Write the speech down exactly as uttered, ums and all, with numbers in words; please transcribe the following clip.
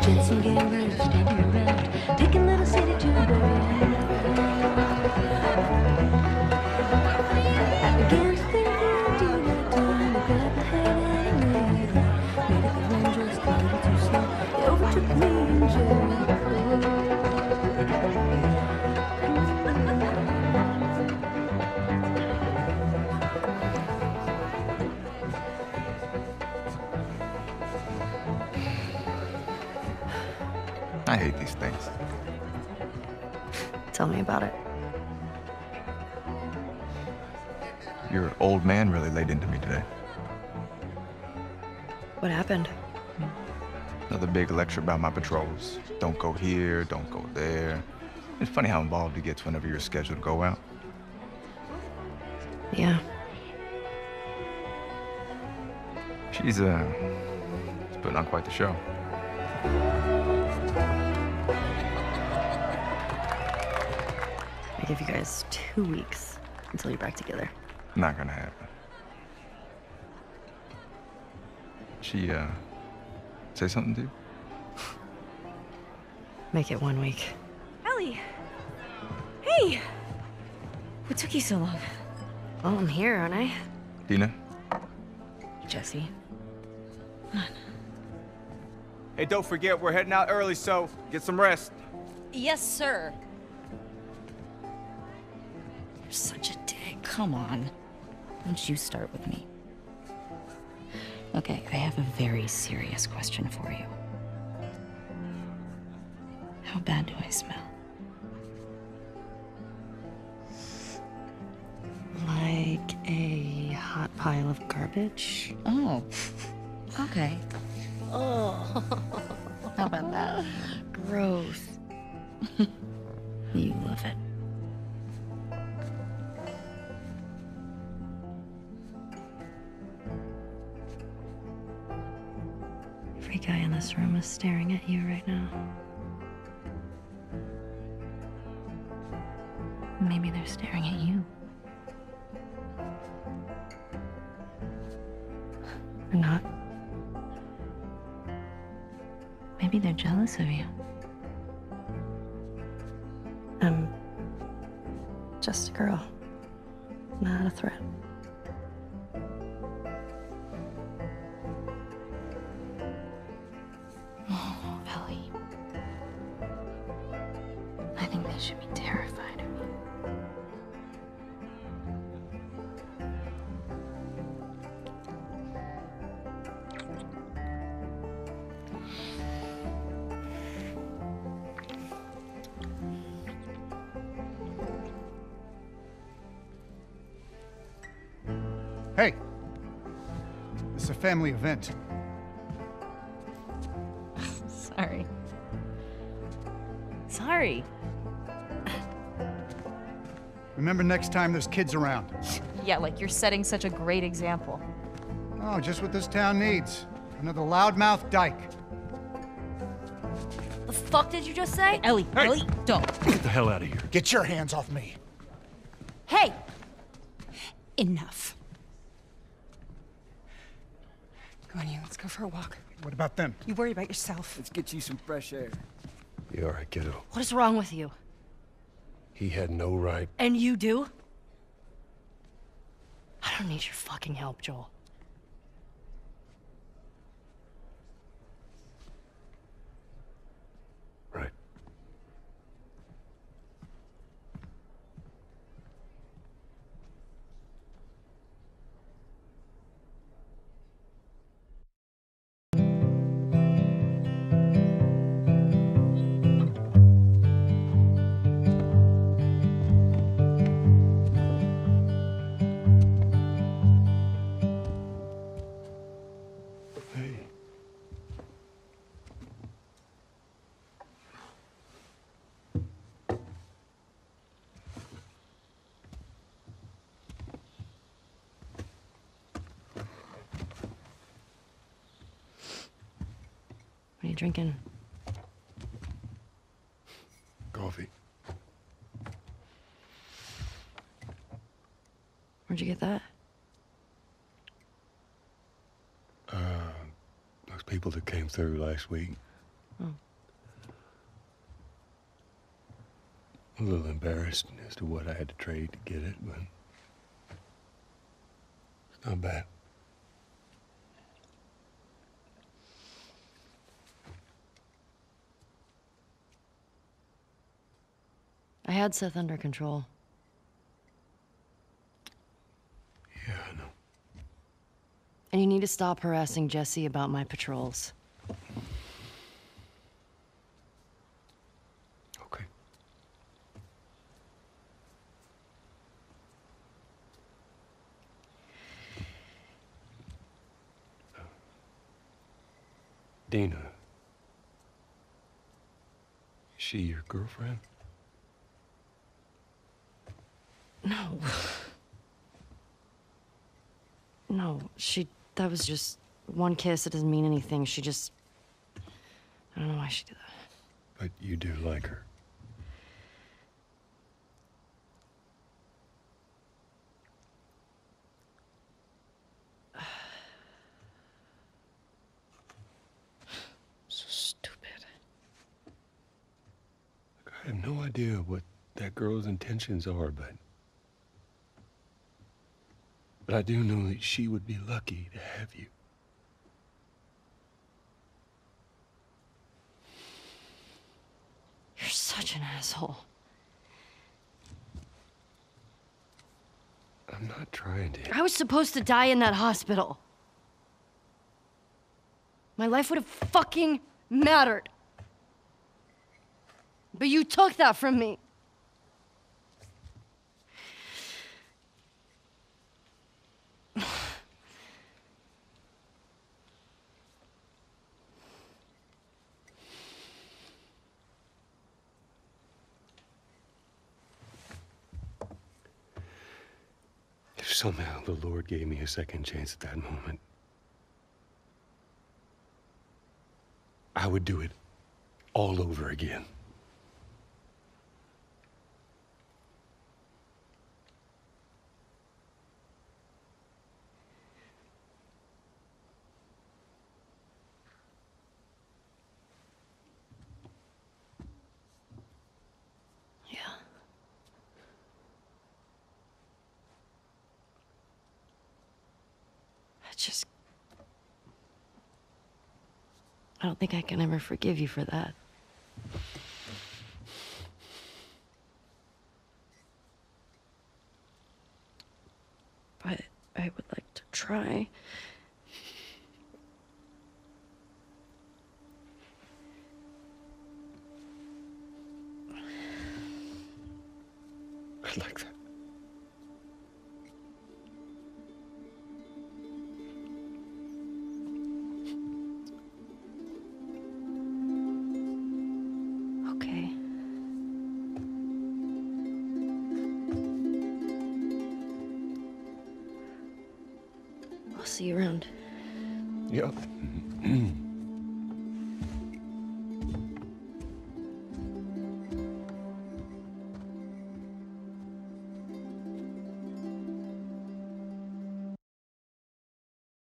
Jetson gamblers standing around, picking little city to bury. I began to think I'd do that time to grab the head and made it. Made it the wind just a little too slow. It overtook me in Jericho. I hate these things. Tell me about it. Your old man really laid into me today. What happened? Another big lecture about my patrols. Don't go here, don't go there. It's funny how involved he gets whenever you're scheduled to go out. Yeah. She's, uh, she's putting on quite the show. I give you guys two weeks until you're back together. Not gonna happen. She, uh, say something to you? Make it one week. Ellie! Hey! What took you so long? Well, I'm here, aren't I? Dina? Jesse. Hey, don't forget, we're heading out early, so get some rest. Yes, sir. You're such a dick. Come on. Why don't you start with me? Okay, I have a very serious question for you. How bad do I smell? Like a hot pile of garbage? Oh. Okay. Oh. How about that? Gross. You love it. Every guy in this room is staring at you right now. Maybe they're staring at you. Or not. Maybe they're jealous of you. I'm just a girl, not a threat. Oh, Ellie. I think they should be terrified of you. Hey, this is a family event. Sorry. Sorry. Remember next time there's kids around. Yeah, like you're setting such a great example. Oh, just what this town needs. Another loudmouth dyke. The fuck did you just say? Ellie, Hey. Ellie, don't. Get the hell out of here. Get your hands off me. Hey! Enough. Come on, you. Let's go for a walk. What about them? You worry about yourself. Let's get you some fresh air. You all right, kiddo? What is wrong with you? He had no right. And you do? I don't need your fucking help, Joel. Right. What are you drinking? Coffee. Where'd you get that? Uh, those people that came through last week. Oh. A little embarrassed as to what I had to trade to get it, but it's not bad. I had Seth under control. Yeah, I know. And you need to stop harassing Jesse about my patrols. Okay. Dina. Is she your girlfriend? No. No, she... That was just one kiss. It doesn't mean anything. She just... I don't know why she did that. But you do like her. So stupid. I have no idea what that girl's intentions are, but... But I do know that she would be lucky to have you. You're such an asshole. I'm not trying to... I was supposed to die in that hospital. My life would have fucking mattered. But you took that from me. If somehow the Lord gave me a second chance at that moment, I would do it all over again. Yeah. I just... I don't think I can ever forgive you for that. But I would like to try. I'd like that. Okay. I'll see you around. Yep.